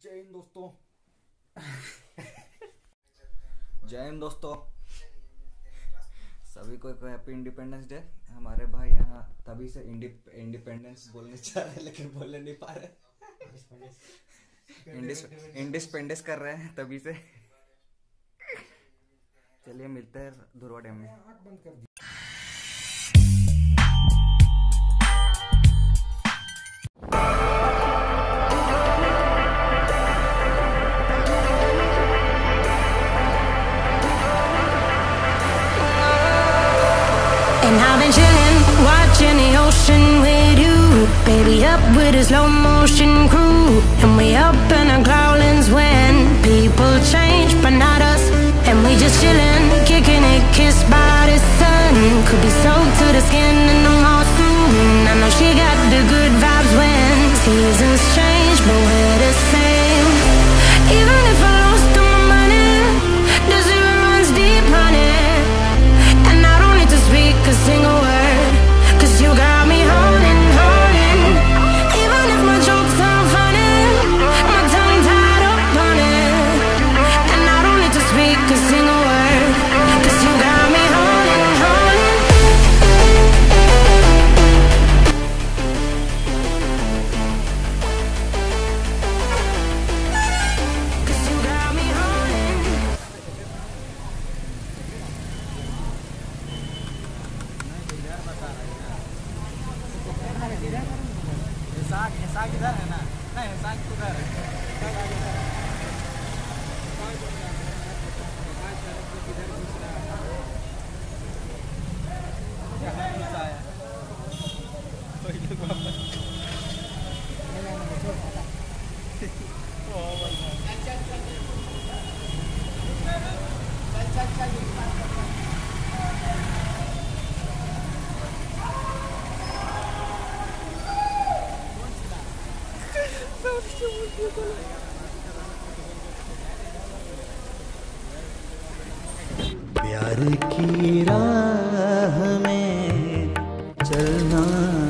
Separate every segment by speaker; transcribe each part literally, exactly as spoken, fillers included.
Speaker 1: जय हिंद दोस्तों। जय हिंद दोस्तों, सभी को एक हैप्पी इंडिपेंडेंस डे। हमारे भाई यहाँ तभी से इंडिपेंडेंस बोलने चाह रहे हैं लेकिन बोलने नहीं पा रहे। इंडिपेंडेंस कर रहे हैं तभी से। चलिए मिलते हैं धुरवा डैम में। आँख बंद कर दी।
Speaker 2: And I've been chillin', watching the ocean with you, baby, up with a slow motion crew. And we up in our growlings when people change, but not us. And we just chillin', kicking it, kissed by the sun. Could be soaked to the skin and I'm all soon. I know she got the good vibes when seasons change, but we're the same. Even if I lost all my money, the zero runs deep, honey. And I don't need to speak a single word, cause you got me holding, holding. Even if my jokes aren't funny, my tongue tied up on it. And I don't need to speak a single word, cause you got me holding, holding. Cause you got me holding.
Speaker 1: साग साग इधर है ना? नहीं, साग उधर है। साग आगे है। यहाँ नीचे आया। कोई लोग वापस। ओह भाई। चल चल चल चल चल।
Speaker 3: प्यार की राह में चलना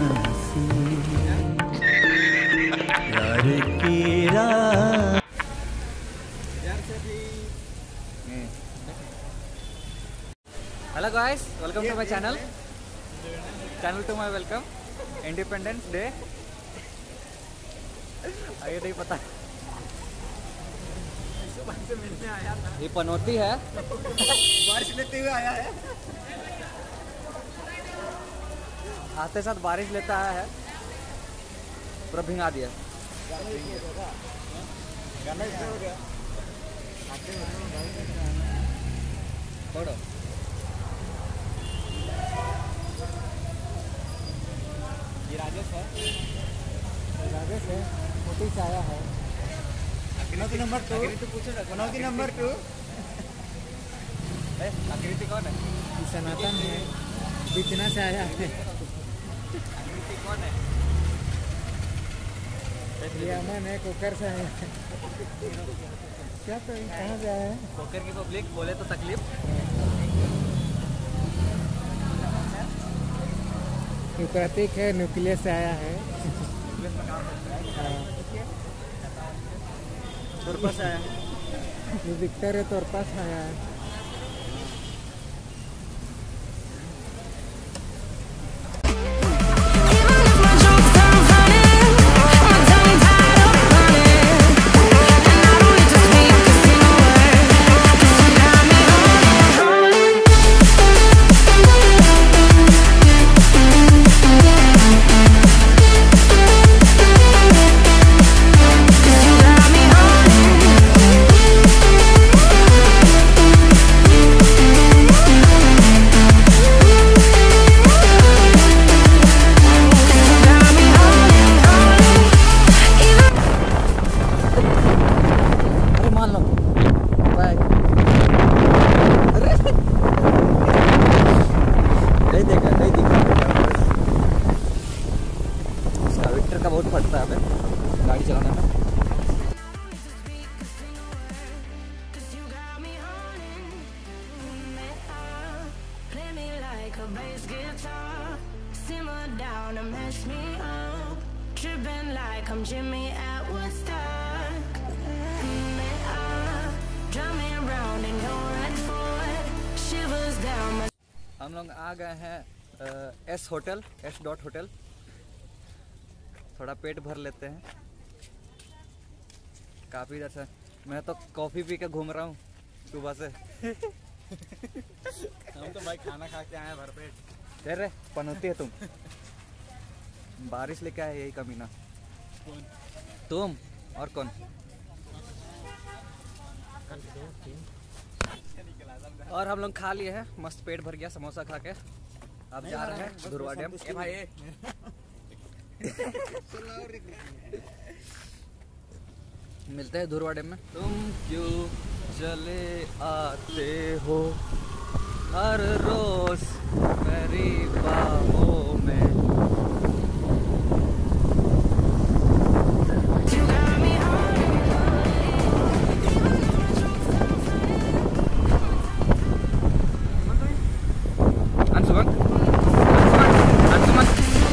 Speaker 3: प्यार की राह।
Speaker 1: Hello guys, welcome to my channel channel to my welcome independence day. ये नहीं पता से मिलने आया था। ये पनौती है। बारिश लेते हुए आया है। आते साथ बारिश लेता आया है, पूरा भिंगा दिया। गाना हो गया। ये राजेश है। राजेश है, मोटी चाया है। Manoti number two. Manoti number two. Aakriti कौन है? सनातन है, बिचना से आया है। आकृति कौन है? अमन है, कोकर से आया है। क्या तो कहाँ से आया है? कोकर की पब्लिक बोले तो तकलीफ। प्रतीक है, न्यूक्लियस से आया है। न्यूक्लियस में काम करता है। तोरपास आया है। विक्टर है, तोरपास आया है।
Speaker 4: हम लोग आ गए हैं S hotel, S dot hotel. थोड़ा पेट भर लेते हैं। काफ़ी देर से मैं तो कॉफ़ी पी के घूम रहा हूँ सुबह से।
Speaker 1: हम तो भाई खाना खा के आए हैं भरपेट।
Speaker 4: अरे पनौती है तुम। बारिश लेके आए यही कमीना।
Speaker 1: कौन?
Speaker 4: तुम और कौन? और हम लोग खा लिए हैं, मस्त पेट भर गया समोसा खा के। अब जा रहे हैं धुरवा डैम। ए भाई ए। मिलते हैं धुरवा डैम में। तुम क्यों चले आते हो हर रोज मेरी बाहों में। अंशुमन अंशुमन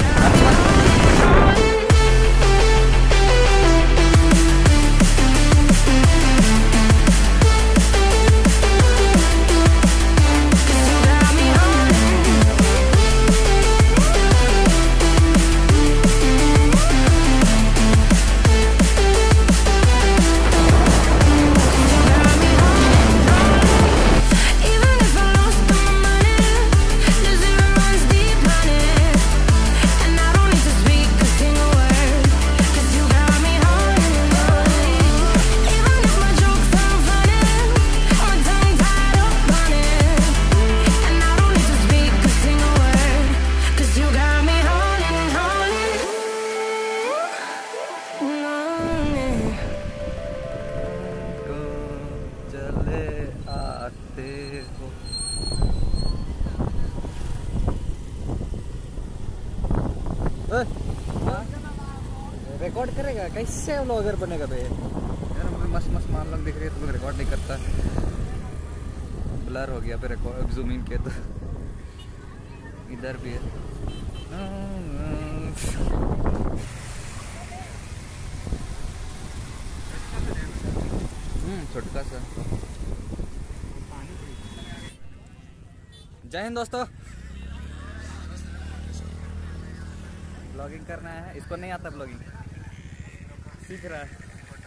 Speaker 4: रिकॉर्ड करेगा कैसे व्लॉगर बनेगा बे यार। मुझे मस्त मस्त मान लोग दिख रही है, तुम रिकॉर्ड नहीं करता। ब्लर हो गया पे रिकॉर्ड जूम इन किया तो। इधर भी है। हम्म छोटका सा। जय हिंद दोस्तों। ब्लॉगिंग करना है, इसको नहीं आता ब्लॉगिंग, सीख रहा है।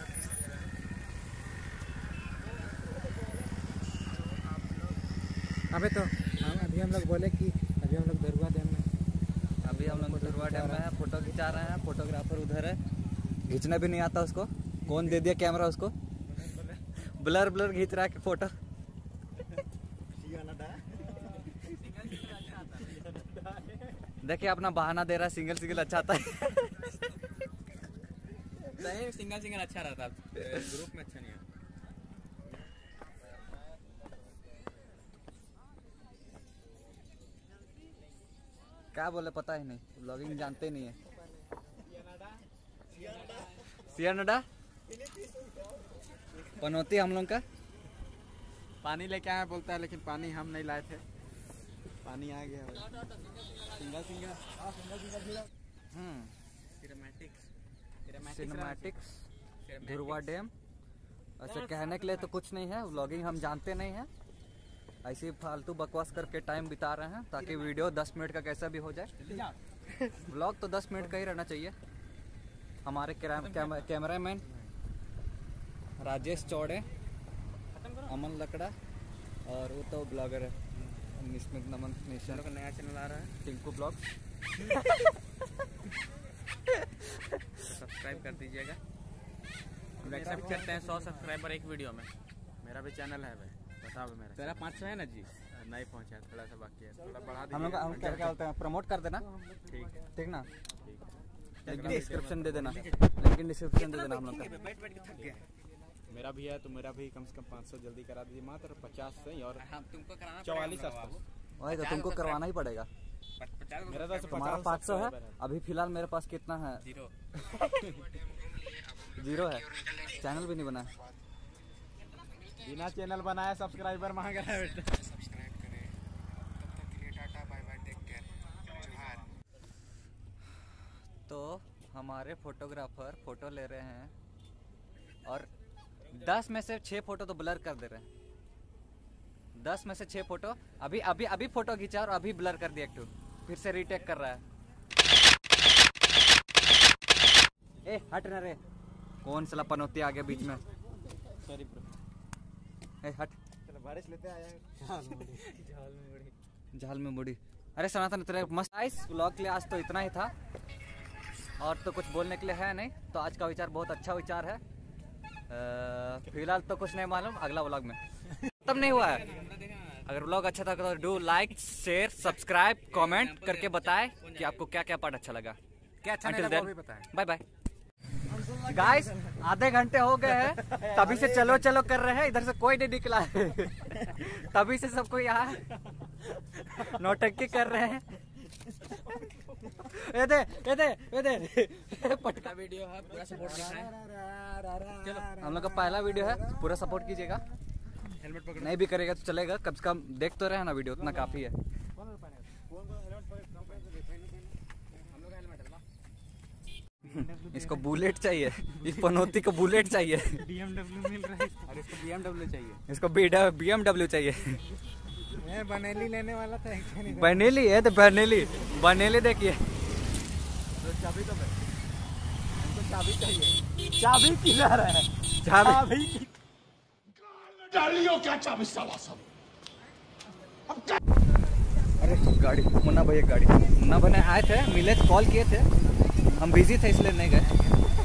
Speaker 1: अबे तो हम अभी हम लोग बोले कि अभी हम लोग धुरवा डैम में
Speaker 4: अभी हम लोग धुरवा डैम में है, फोटो खिंचा रहे हैं। फोटोग्राफर उधर है, खींचना भी नहीं आता उसको। कौन दे दिया कैमरा उसको? ब्लर ब्लर खींच रहा है फोटो। देखिए अपना बहाना दे रहा है, सिंगल सिंगल अच्छा आता है।
Speaker 1: नहीं सिंगल सिंगल अच्छा रहता, ग्रुप में अच्छा नहीं आता।
Speaker 4: क्या बोले पता ही नहीं, ब्लॉगिंग जानते नहीं है। सियानडा पनौती हम लोग का।
Speaker 1: पानी लेके आए बोलता है, लेकिन पानी हम नहीं लाए थे। पानी आ गया भाई। सिंगल सिंगल आ single single
Speaker 4: hmm
Speaker 1: cinematics
Speaker 4: cinematics Dhurwa dam. ऐसे कहने के लिए तो कुछ नहीं है, व्लॉगिंग हम जानते नहीं हैं। ऐसे ही फालतू बकवास करके टाइम बिता रहे हैं ताकि वीडियो दस मिनट का कैसा भी हो जाए। व्लॉग तो दस मिनट का ही रहना चाहिए। हमारे कैमरा मैन राजेश चौड़े, अमन लकड़ा और वो तो ब्लॉगर है निस्मित नमन नेशन का नया चैनल आ रहा है टिंकू ब्लॉग।
Speaker 1: सब्सक्राइब कर दीजिएगा। हम एक्सेप्ट करते हैं सौ सब्सक्राइबर एक वीडियो में। मेरा भी चैनल है भाई, बताओ मेरा। तेरा पाँच सौ है ना जी? नहीं पहुंचा, थोड़ा सा बाकी है, थोड़ा बढ़ा दीजिए।
Speaker 4: हम लोग हम क्या क्या बोलते हैं, प्रमोट कर देना।
Speaker 1: ठीक है
Speaker 4: ठीक ना,
Speaker 1: ठीक
Speaker 4: लेकिन डिस्क्रिप्शन दे देना, लेकिन डिस्क्रिप्शन दे देना हम लोग का।
Speaker 1: बैठ बैठ के थक गया। मेरा भी है तो मेरा भी कम से कम पाँच सौ जल्दी करा दीजिए। मात्र पचास से और तुमको कराना चौवालीस
Speaker 4: वही तो तुमको करवाना ही पड़ेगा।
Speaker 1: मेरा तो
Speaker 4: तुम्हारा पाँच सौ है अभी फिलहाल, मेरे पास कितना है?
Speaker 1: जीरो
Speaker 4: जीरो है। चैनल भी नहीं बना।
Speaker 1: बिना चैनल बनाया सब्सक्राइबर मांग रहा है बेटा।
Speaker 4: तो हमारे फोटोग्राफर फोटो ले रहे हैं और दस में से छह फोटो तो ब्लर कर दे रहे हैं। दस में से छः फोटो अभी अभी अभी फोटो खींचा और अभी ब्लर कर दिया एक टू, फिर से रीटेक कर रहा है। ए हट ना रे, कौन सला पनौती आ गया बीच में।
Speaker 1: Sorry bro.
Speaker 4: ए हट,
Speaker 3: चलो बारिश लेते आए
Speaker 4: झाल में मुड़ी। अरे सनातन तेरे मस्त आइस व्लॉग के लिए आज तो इतना ही था और तो कुछ बोलने के लिए है नहीं। तो आज का विचार बहुत अच्छा विचार है। फिलहाल तो कुछ नहीं मालूम, अगला व्लॉग में खत्म नहीं हुआ है। अगर व्लॉग अच्छा था तो do like share subscribe comment करके बताएं कि आपको क्या क्या पार्ट अच्छा लगा, क्या अच्छा नहीं लगा वो भी बताएं। बाय बाय गाइस, आधे घंटे हो गए हैं तभी से चलो चलो कर रहे हैं, इधर से कोई नहीं निकला है तभी से सबको यहाँ नौटंकी कर रहे हैं। ये दे ये दे ये दे पटका
Speaker 1: वीडियो है, पूरा सपोर्ट करना है। चलो
Speaker 4: हम लोग का पहला वीडियो है, पूरा सपोर्ट कीजिएगा।
Speaker 1: हेलमेट पकड़,
Speaker 4: नहीं भी करेगा तो चलेगा, कम से कम देख तो रहे हैं ना वीडियो, उतना काफी है। इसको बुलेट चाहिए, इस पनौती को बुलेट चाहिए।
Speaker 1: बीएमडब्ल्यू मिल रहा है और इसको बीएमडब्ल्यू चाहिए,
Speaker 4: इसको बीएमडब्ल्यू चाहिए।
Speaker 1: मैं बनेली लेने वाला था।
Speaker 4: बनेली है तो बनेली बनेली देखिए,
Speaker 1: चाबी तो हमको चाबी चाहिए, चाबी किधर है?
Speaker 4: चाबी
Speaker 5: डालियो क्या चाबी साला सब।
Speaker 4: अरे गाड़ी मुन्ना भाई, एक गाड़ी मुन्ना भाई आए थे, मिले थे, कॉल किए थे, हम बिजी थे इसलिए नहीं गए।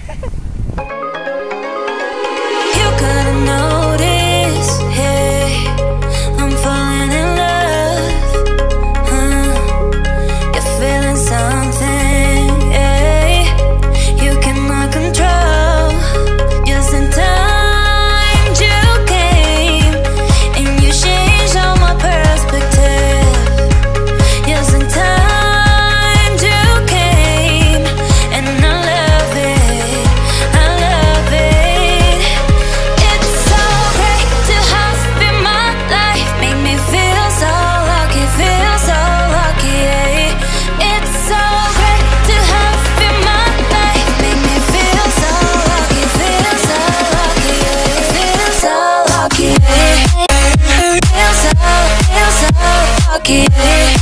Speaker 2: You gotta notice, hey, I'm falling in love, huh? You're feeling something, hey, you cannot control. Just in time you came and you changed all my perspective. Just in time you came and I love it, I love it. It's so great to have in my life, make me feel so lucky, feel so lucky, yeah. It's so great to have in my life, make me feel so lucky, feel so lucky, yeah. Feel so lucky, yeah. Feel so, feel so lucky, yeah.